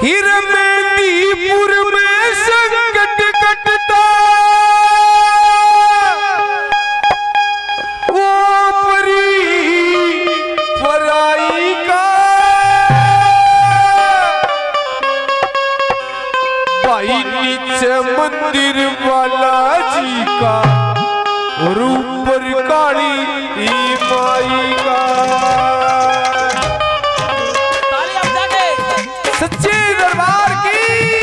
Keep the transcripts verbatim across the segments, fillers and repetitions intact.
हिर मेदीपुर में संकट कटता वो परी पराई का भाई नीचे मंदिर वाला जी का और ऊपर काली माई का। सच्चे दरबार की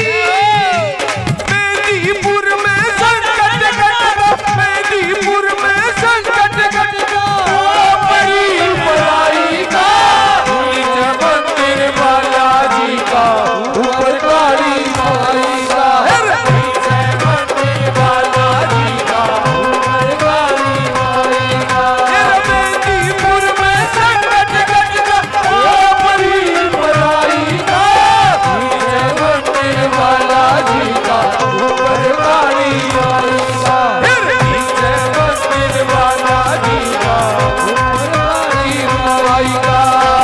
मेदीपुर में संकट कटता मेदीपुर में संकट कटता बड़ी बड़ाई का नीचे मंदिर वाला जी का ऊपर काली माई का नीचे मंदिर वाला जी का ऊपर काली माई का। मेदीपुर में संकट कटता बड़ी बड़ाई का वाला जी का ऊपर काली माई का नीचे मंदिर वाला जी का ऊपर काली माई का।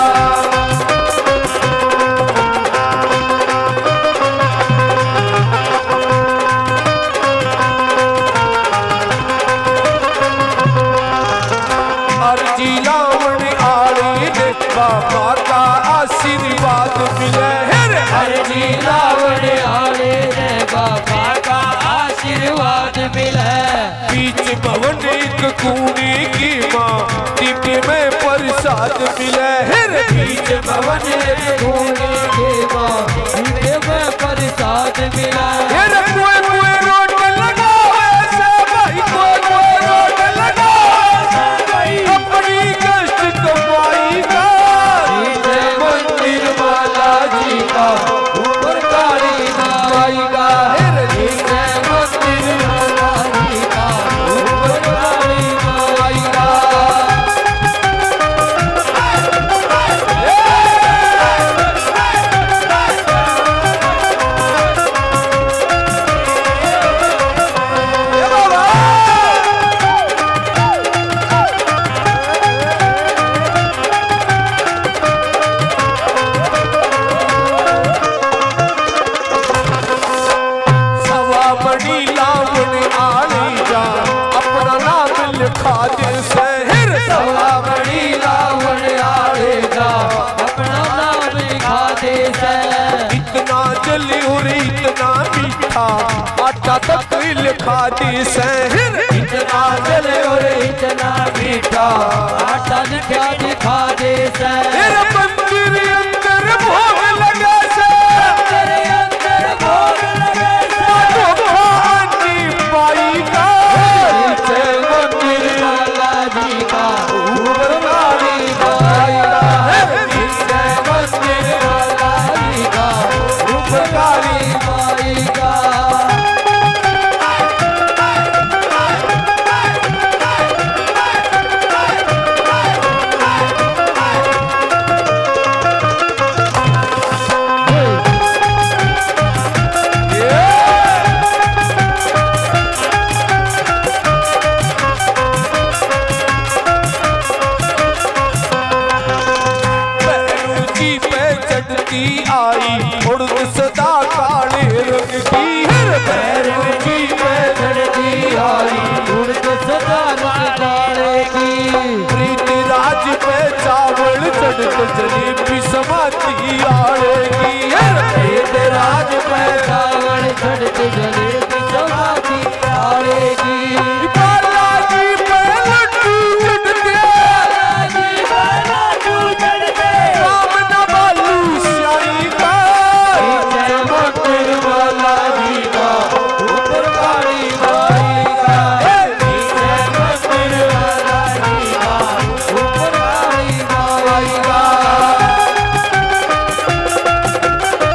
अर्जी लावण आड़ी दे बाबा का आशीर्वाद मिले अर्जी लावण आड़े दे बाबा का आशीर्वाद मिले। बीच भवन एक कूनी की माँ टिके में प्रसाद मिले बीच भवन एक कूनी की माँ टिके में प्रसाद मिले। कोई कोई रोड लगा ऐसे भाई कोई कोई रोड लगा अपनी कष्ट कमाई का नीचे मंदिर वाला जी का ऊपर काली माई का नीचे मंदिर वाला जी का ऊपर काली माई का। इतना जली और इतना मीठा आटा तक लिखा दी से इतना जले और इतना मीठा आटा लिखा दिखा दे से मंदिर अंदर भोग लगे से अंदर भोग लगे से भवानी माई का नीचे मंदिर वाला जी का ऊपर काली माई का नीचे मंदिर वाला जी का ऊपर काली माई का। आई उड़द सदा काले रंग की भैरव जी में चढ़ती आई उड़द सदा काले की। प्रीत राज पे चावल चढ़त जलेबी समाती आड़े की प्रीत राज पे चावल चढ़त जलेबी समाती आड़े की। बालाजी पे लड्डू चढ़ते बालाजी पे लड्डू चढ़ते राम ना बालू मंदिर वाला जी का ऊपर काली माई का नीचे मंदिर वाला जी का ऊपर काली माई का।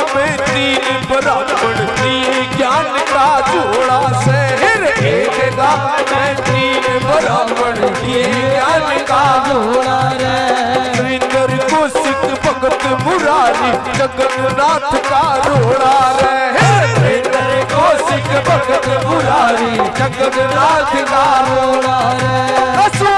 में तीन ब्राह्मण तीन ज्ञान का जोड़ा शहर एक गांव में तीन ब्राह्मण तीन ज्ञान का जोड़ा रे इंद्र कौशिक भगत मुरारी जगन्नाथ का रोड़ा रे इंद्र कौशिक भगत मुरारी जगन्नाथ का रोड़ा रे